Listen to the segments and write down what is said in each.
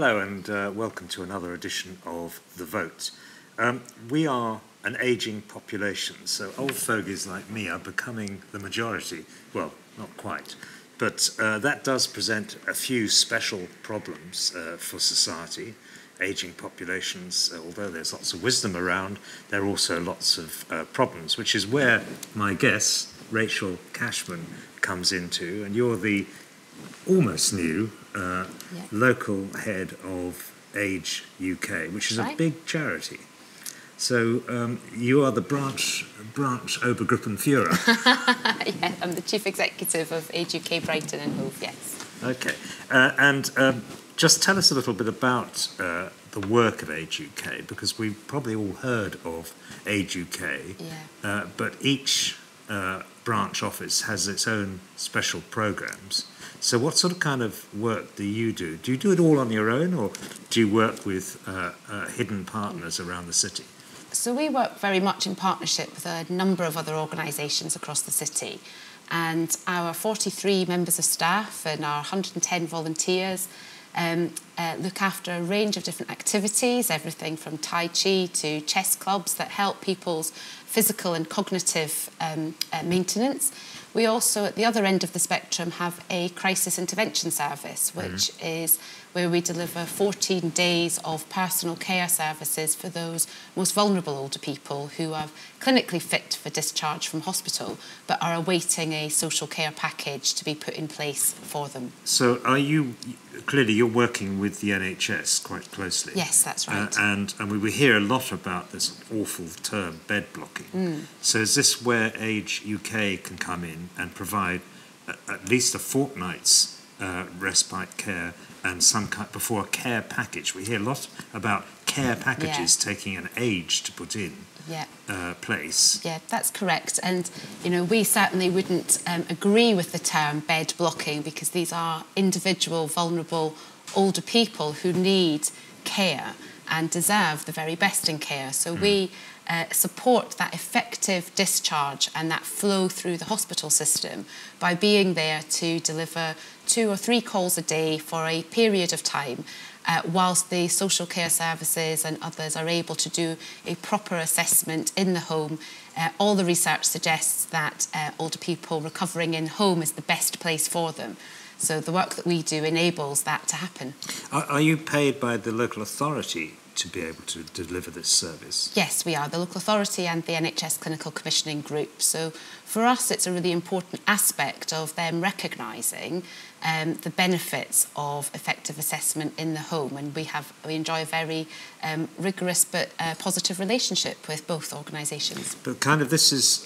Hello and welcome to another edition of The Vote. We are an ageing population, so old fogies like me are becoming the majority. Well, not quite, but that does present a few special problems for society. Ageing populations, although there's lots of wisdom around, there are also lots of problems, which is where my guest, Rachel Cashman, comes into, and you're the almost new local head of Age UK, which is a big charity. So you are the branch Obergruppenführer. Yeah, I'm the chief executive of Age UK Brighton and Hove, yes. Okay, and just tell us a little bit about the work of Age UK, because we've probably all heard of Age UK, but each branch office has its own special programmes. So what sort of kind of work do you do? Do you do it all on your own, or do you work with hidden partners around the city? So we work very much in partnership with a number of other organisations across the city, and our 43 members of staff and our 110 volunteers look after a range of different activities, everything from Tai Chi to chess clubs that help people's physical and cognitive maintenance. We also, at the other end of the spectrum, have a crisis intervention service, which is where we deliver 14 days of personal care services for those most vulnerable older people who are clinically fit for discharge from hospital but are awaiting a social care package to be put in place for them. So are you, clearly you're working with the NHS quite closely. Yes, that's right. And we hear a lot about this awful term, bed blocking. So is this where Age UK can come in and provide at least a fortnight's respite care and some kind, before a care package? We hear a lot about care packages taking an age to put in place. Yeah, that's correct. And, you know, we certainly wouldn't agree with the term bed blocking, because these are individual, vulnerable, older people who need care and deserve the very best in care. So we support that effective discharge and that flow through the hospital system by being there to deliver 2 or 3 calls a day for a period of time, whilst the social care services and others are able to do a proper assessment in the home. All the research suggests that older people recovering in home is the best place for them. So the work that we do enables that to happen. Are you paid by the local authority to be able to deliver this service? Yes, we are, the local authority and the NHS Clinical Commissioning Group. So for us, it's a really important aspect of them recognising the benefits of effective assessment in the home, and we enjoy a very rigorous but positive relationship with both organisations. But kind of this is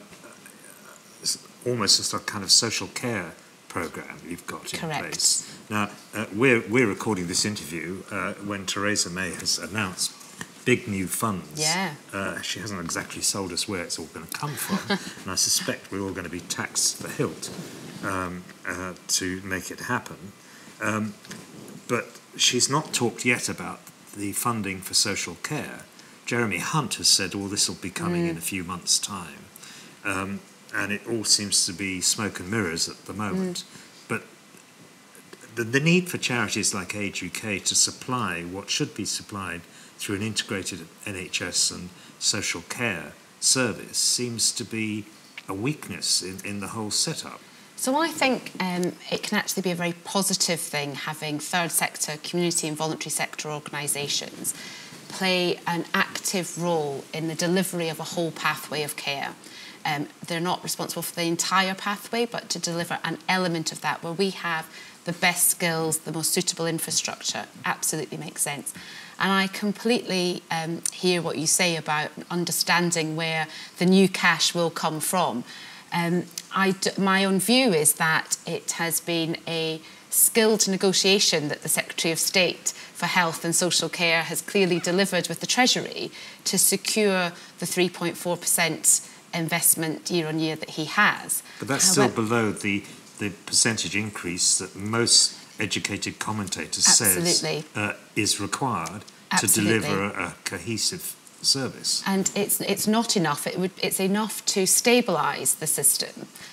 almost just a kind of social care programme you've got in place. Now, we're recording this interview when Theresa May has announced big new funds. She hasn't exactly sold us where it's all going to come from, and I suspect we're all going to be taxed the hilt to make it happen. But she's not talked yet about the funding for social care. Jeremy Hunt has said, oh, this will be coming in a few months' time. And it all seems to be smoke and mirrors at the moment. But the need for charities like Age UK to supply what should be supplied through an integrated NHS and social care service seems to be a weakness in the whole setup. So I think it can actually be a very positive thing having third sector, community and voluntary sector organisations play an active role in the delivery of a whole pathway of care. They're not responsible for the entire pathway, but to deliver an element of that where we have the best skills, the most suitable infrastructure, absolutely makes sense. And I completely hear what you say about understanding where the new cash will come from. My own view is that it has been a skilled negotiation that the Secretary of State for Health and Social Care has clearly delivered with the Treasury to secure the 3.4% investment year on year that he has. But that's still below the percentage increase that most educated commentators says is required to deliver a cohesive service. And it's not enough. It's enough to stabilise the system,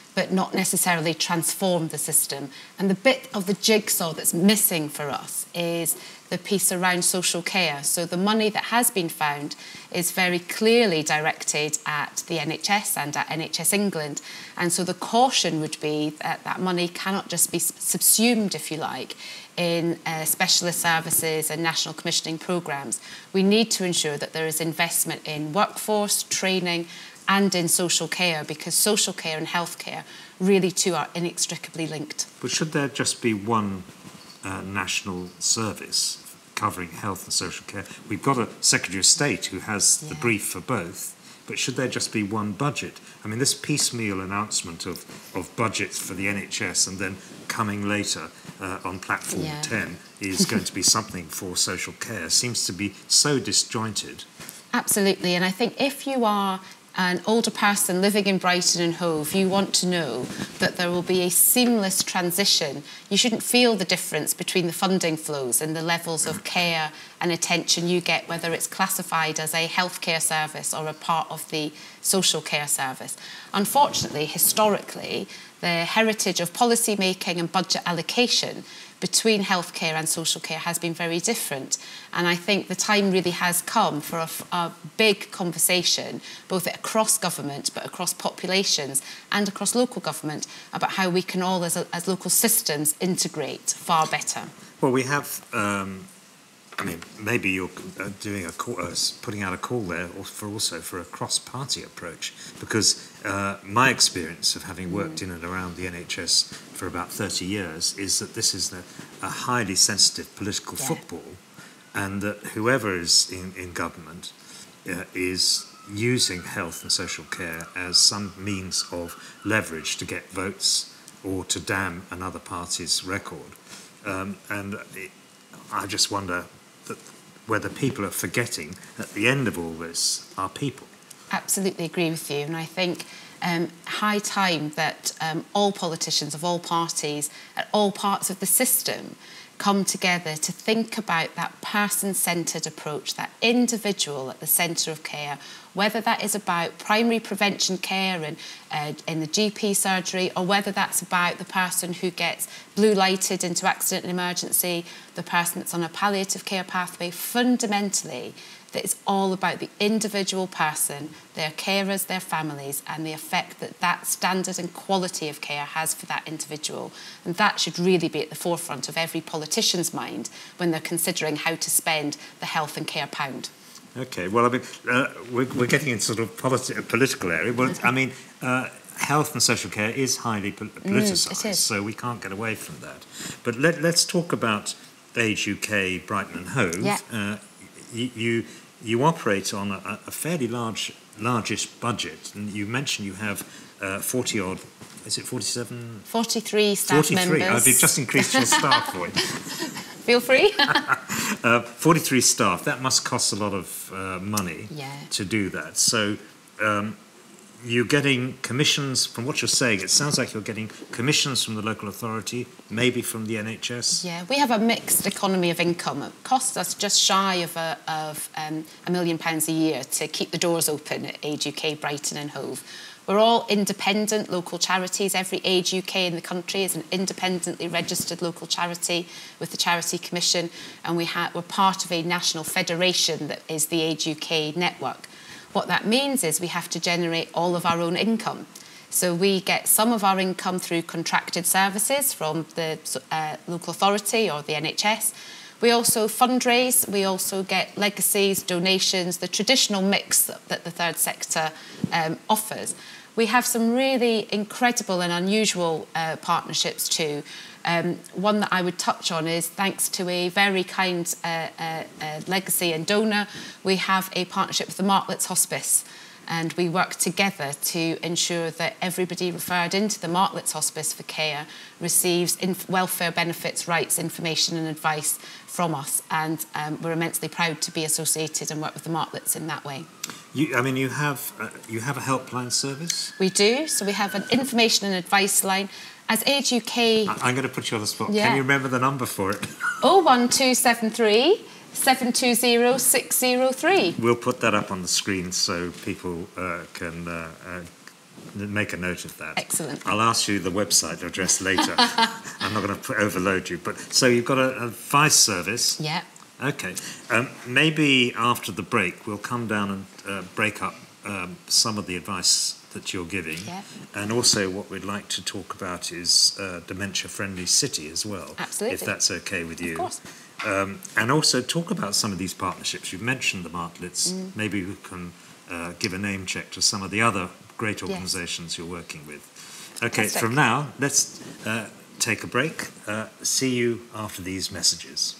but not necessarily transform the system. And the bit of the jigsaw that's missing for us is the piece around social care. So the money that has been found is very clearly directed at the NHS and at NHS England. And so the caution would be that that money cannot just be subsumed, if you like, in specialist services and national commissioning programmes. We need to ensure that there is investment in workforce, training, and in social care, because social care and healthcare really too are inextricably linked. But should there just be one national service covering health and social care? We've got a Secretary of State who has the brief for both, but should there just be one budget? I mean, this piecemeal announcement of budgets for the NHS and then coming later on Platform 10 is going to be something for social care seems to be so disjointed. Absolutely, and I think if you are an older person living in Brighton and Hove, you want to know that there will be a seamless transition. You shouldn't feel the difference between the funding flows and the levels of care and attention you get, whether it's classified as a healthcare service or a part of the social care service. Unfortunately, historically, the heritage of policy making and budget allocation between healthcare and social care has been very different. And I think the time really has come for a big conversation, both across government, but across populations and across local government, about how we can all, as local systems, integrate far better. Well, we have... I mean, maybe you're doing a call, putting out a call there for a cross-party approach, because my experience of having worked in and around the NHS for about 30 years is that this is a highly sensitive political football, and that whoever is in government is using health and social care as some means of leverage to get votes or to damn another party's record. I just wonder whether people are forgetting at the end of all this are people. Absolutely agree with you, and I think high time that all politicians of all parties at all parts of the system come together to think about that person-centred approach, that individual at the centre of care, whether that is about primary prevention care and in the GP surgery, or whether that's about the person who gets blue lighted into accident and emergency, the person that's on a palliative care pathway. Fundamentally, that it's all about the individual person, their carers, their families, and the effect that that standard and quality of care has for that individual. And that should really be at the forefront of every politician's mind when they're considering how to spend the health and care pound. Okay, well, I mean, we're getting into sort of political area. Well, I mean, health and social care is highly politicised, so we can't get away from that. But let's talk about Age UK, Brighton and Hove. Yeah. You operate on a fairly largish budget, and you mentioned you have 40-odd, is it 47? 43 staff members. I've just increased your staff point. Feel free. 43 staff, that must cost a lot of money to do that. So you're getting commissions, from what you're saying, it sounds like you're getting commissions from the local authority, maybe from the NHS. Yeah, we have a mixed economy of income. It costs us just shy of £1 million a year to keep the doors open at Age UK, Brighton and Hove. We're all independent local charities. Every Age UK in the country is an independently registered local charity with the Charity Commission, and we're part of a national federation that is the Age UK network. What that means is we have to generate all of our own income. So we get some of our income through contracted services from the local authority or the NHS. We also fundraise, we also get legacies, donations, the traditional mix that the third sector offers. We have some really incredible and unusual partnerships too. One that I would touch on is, thanks to a very kind legacy and donor, we have a partnership with the Martlets Hospice, and we work together to ensure that everybody referred into the Martlets Hospice for care receives welfare benefits, rights, information and advice from us, and we're immensely proud to be associated and work with the Martlets in that way. You have a helpline service? We do, so we have an information and advice line. As Age UK... I'm going to put you on the spot. Yeah. Can you remember the number for it? 01273 720 603. We'll put that up on the screen so people can make a note of that. Excellent. I'll ask you the website address later. I'm not going to overload you. But so you've got a advice service. Yeah. Okay. Maybe after the break, we'll come down and break up some of the advice that you're giving. Yeah. And also what we'd like to talk about is dementia-friendly city as well. Absolutely. If that's okay with you. Of course. And also talk about some of these partnerships. You've mentioned the Martlets. Maybe we can give a name check to some of the other great organisations you're working with. Okay, Fantastic. From now, let's take a break. See you after these messages.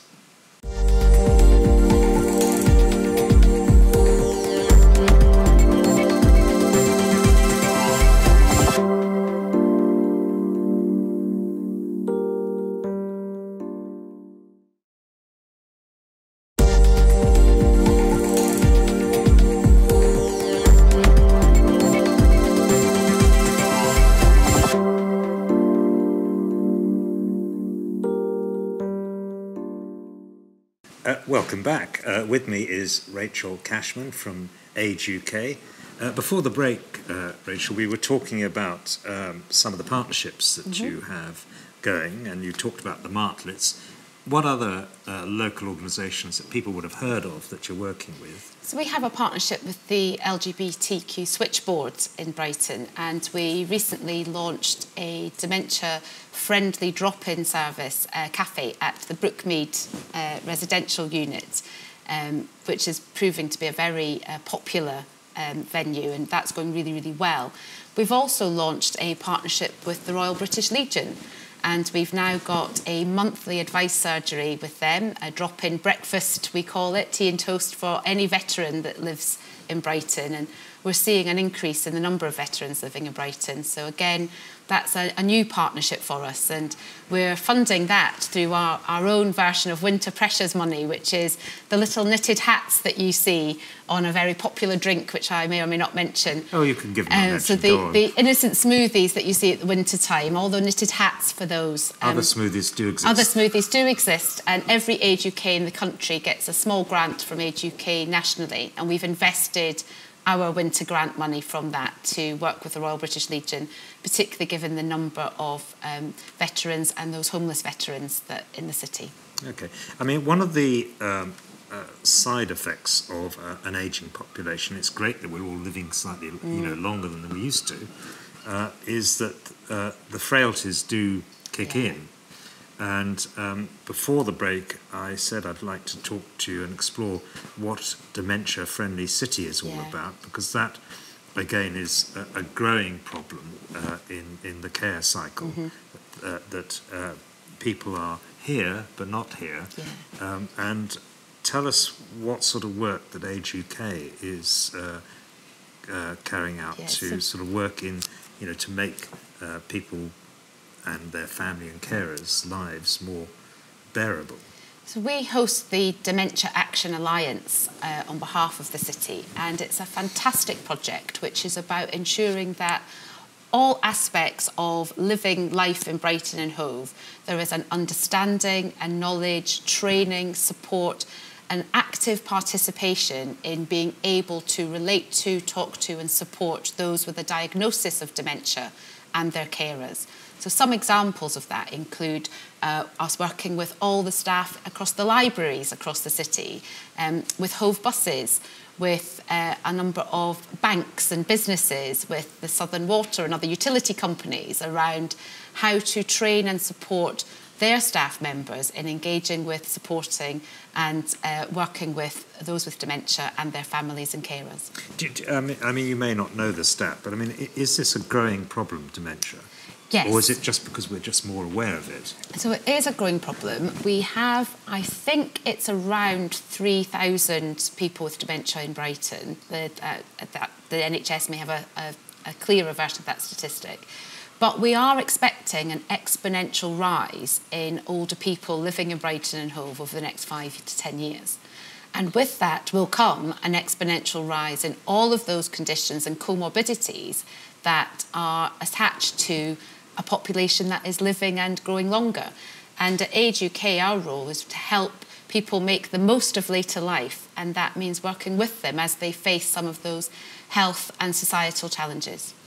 Welcome back. With me is Rachel Cashman from Age UK. Before the break, Rachel, we were talking about some of the partnerships that you have going, and you talked about the Martlets. What other local organisations that people would have heard of that you're working with? So we have a partnership with the LGBTQ Switchboard in Brighton, and we recently launched a dementia-friendly drop-in service cafe at the Brookmead residential unit, which is proving to be a very popular venue, and that's going really, really well. We've also launched a partnership with the Royal British Legion, and we've now got a monthly advice surgery with them, a drop-in breakfast, we call it, tea and toast for any veteran that lives in Brighton. And we're seeing an increase in the number of veterans living in Brighton. So again, that's a new partnership for us, and we're funding that through our own version of Winter Pressures money, which is the little knitted hats that you see on a very popular drink, which I may or may not mention. Oh, you can give them a mention. So the innocent smoothies that you see at the winter time, all the knitted hats for those. Other smoothies do exist. Other smoothies do exist, and every Age UK in the country gets a small grant from Age UK nationally, and we've invested our winter grant money from that to work with the Royal British Legion, particularly given the number of veterans and those homeless veterans that in the city. Okay. I mean, one of the side effects of an ageing population, it's great that we're all living slightly longer than we used to, is that the frailties do kick in. And before the break, I said I'd like to talk to you and explore what dementia-friendly city is all about, because that, again, is a growing problem in the care cycle, that people are here but not here. And tell us what sort of work that Age UK is carrying out to sort of work in, to make people and their family and carers' lives more bearable. So we host the Dementia Action Alliance on behalf of the city, and it's a fantastic project which is about ensuring that all aspects of living life in Brighton and Hove, there is an understanding and knowledge, training, support, and active participation in being able to relate to, talk to and support those with a diagnosis of dementia and their carers. So some examples of that include us working with all the staff across the libraries across the city, with Hove buses, with a number of banks and businesses, with the Southern Water and other utility companies around how to train and support their staff members in engaging with, supporting and working with those with dementia and their families and carers. I mean, you may not know the stat, but I mean, is this a growing problem, dementia? Yes. Or is it just because we're just more aware of it? So it is a growing problem. We have, I think it's around 3,000 people with dementia in Brighton. The NHS may have a clearer version of that statistic. But we are expecting an exponential rise in older people living in Brighton and Hove over the next 5 to 10 years. And with that will come an exponential rise in all of those conditions and comorbidities that are attached to a population that is living and growing longer. And at Age UK, our role is to help people make the most of later life, and that means working with them as they face some of those health and societal challenges.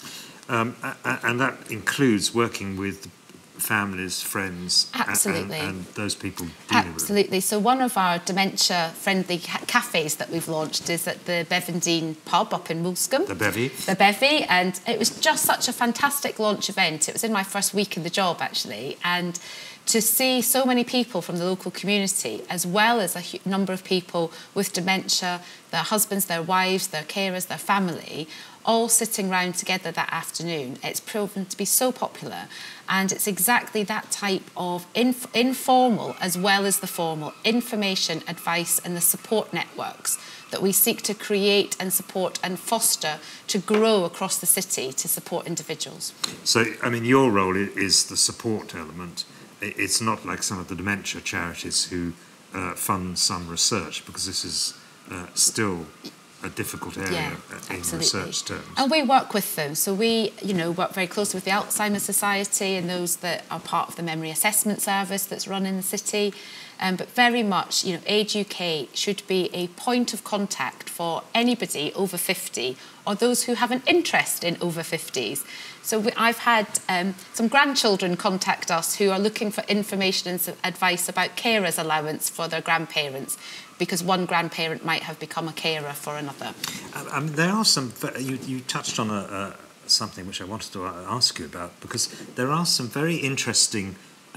And that includes working with families, friends, absolutely, and those people dealing with it. Absolutely. So one of our dementia-friendly cafes that we've launched is at the Bevendine pub up in Woolscombe. The Bevy. The Bevy, and it was just such a fantastic launch event. It was in my first week in the job, actually, and to see so many people from the local community, as well as a number of people with dementia, their husbands, their wives, their carers, their family, all sitting round together that afternoon. It's proven to be so popular, and it's exactly that type of informal as well as the formal information, advice and the support networks that we seek to create and support and foster to grow across the city to support individuals. So, I mean, your role is the support element. It's not like some of the dementia charities who fund some research, because this is still a difficult area in research terms. And we work with them. So we, work very closely with the Alzheimer's Society and those that are part of the memory assessment service that's run in the city. But very much, Age UK should be a point of contact for anybody over 50 or those who have an interest in over 50s. So I've had some grandchildren contact us who are looking for information and some advice about carers allowance for their grandparents, because one grandparent might have become a carer for another. I mean, there are some... You touched on something which I wanted to ask you about, because there are some very interesting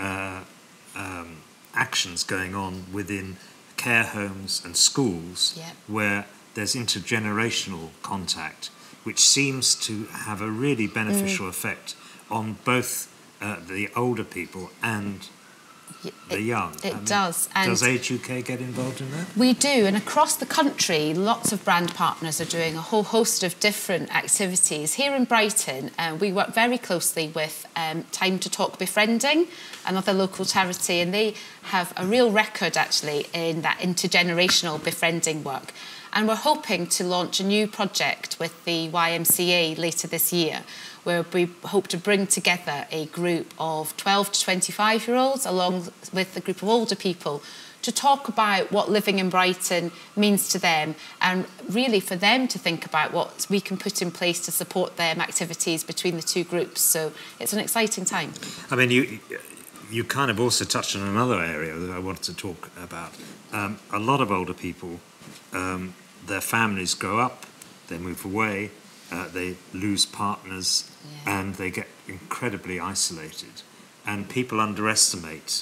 actions going on within care homes and schools where there's intergenerational contact, which seems to have a really beneficial effect on both the older people and the young. It does. And does Age UK get involved in that? We do, and across the country, lots of brand partners are doing a whole host of different activities. Here in Brighton, we work very closely with Time to Talk Befriending, another local charity, and they have a real record, actually, in that intergenerational befriending work. And we're hoping to launch a new project with the YMCA later this year, where we hope to bring together a group of 12 to 25-year-olds along with a group of older people to talk about what living in Brighton means to them, and really for them to think about what we can put in place to support them activities between the two groups. So it's an exciting time. I mean, you kind of also touched on another area that I wanted to talk about. A lot of older people, their families grow up, they move away, they lose partners, and they get incredibly isolated. And people underestimate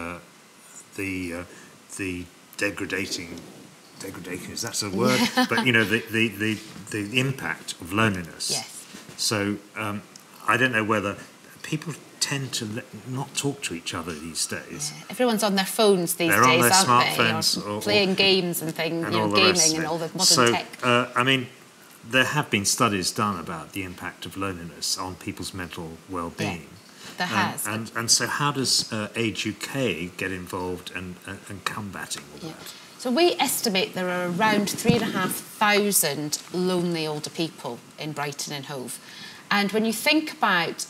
the degradation, is that a word? But the impact of loneliness. Yes. So I don't know whether people tend to not talk to each other these days. Yeah. Everyone's on their phones these days, on their aren't smartphones, they? Or playing games and things, and gaming and all the modern tech. I mean, there have been studies done about the impact of loneliness on people's mental well-being. Yeah, there has. And so how does Age UK get involved and combating all that? So we estimate there are around 3,500 lonely older people in Brighton and Hove. And when you think about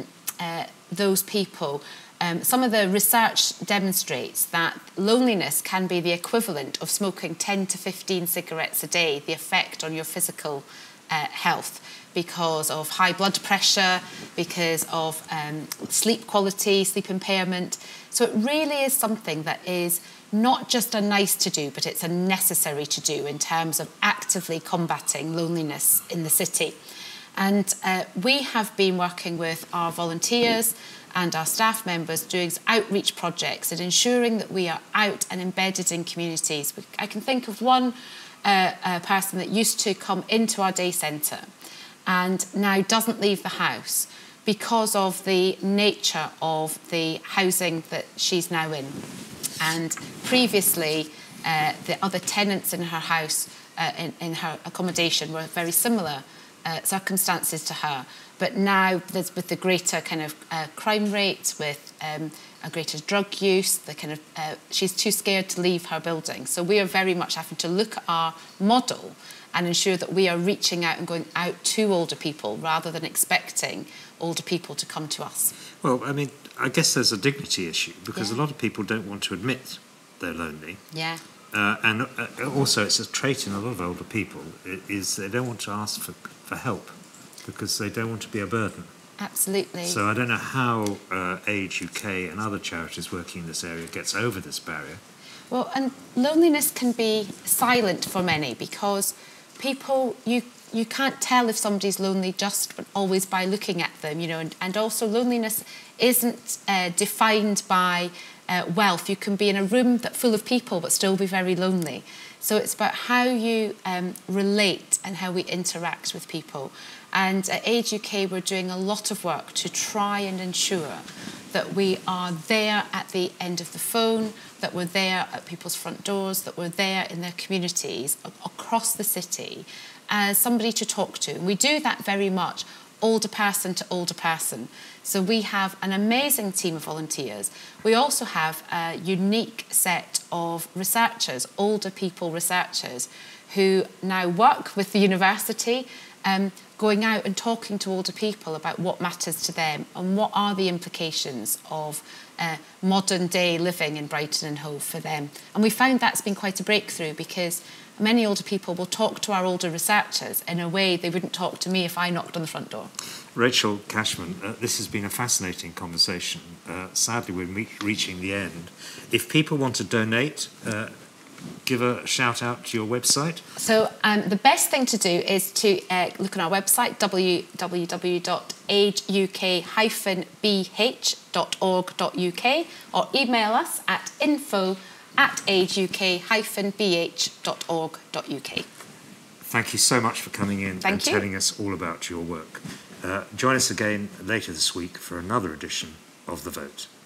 those people, some of the research demonstrates that loneliness can be the equivalent of smoking 10 to 15 cigarettes a day, the effect on your physical health, because of high blood pressure, because of sleep quality, sleep impairment. So it really is something that is not just a nice to do, but it's a necessary to do in terms of actively combating loneliness in the city. And we have been working with our volunteers and our staff members doing outreach projects and ensuring that we are out and embedded in communities. I can think of one person that used to come into our day centre and now doesn't leave the house because of the nature of the housing that she's now in. And previously, the other tenants in her house, in her accommodation, were very similar circumstances to her. But now, with the greater kind of crime rate, with a greater drug use, the kind of she's too scared to leave her building. So we are very much having to look at our model and ensure that we are reaching out and going out to older people rather than expecting older people to come to us. Well, I mean, I guess there's a dignity issue because a lot of people don't want to admit they're lonely. Yeah. And also, it's a trait in a lot of older people is they don't want to ask for help. because they don't want to be a burden. Absolutely. So I don't know how Age UK and other charities working in this area gets over this barrier. Well, and loneliness can be silent for many because people, you can't tell if somebody's lonely just always by looking at them, you know, and also loneliness isn't defined by wealth. You can be in a room full of people but still be very lonely. So it's about how you relate and how we interact with people. And at Age UK, we're doing a lot of work to try and ensure that we are there at the end of the phone, that we're there at people's front doors, that we're there in their communities across the city as somebody to talk to. And we do that very much older person to older person. So we have an amazing team of volunteers. We also have a unique set of researchers, older people researchers, who now work with the university, going out and talking to older people about what matters to them and what are the implications of modern day living in Brighton and Hove for them. And we found that's been quite a breakthrough because many older people will talk to our older researchers in a way they wouldn't talk to me if I knocked on the front door. Rachel Cashman, this has been a fascinating conversation. Sadly, we're reaching the end. If people want to donate, give a shout out to your website. So the best thing to do is to look on our website, www.ageuk-bh.org.uk, or email us at info@ageuk-bh.org.uk. Thank you so much for coming in and telling us all about your work. Join us again later this week for another edition of The Vote.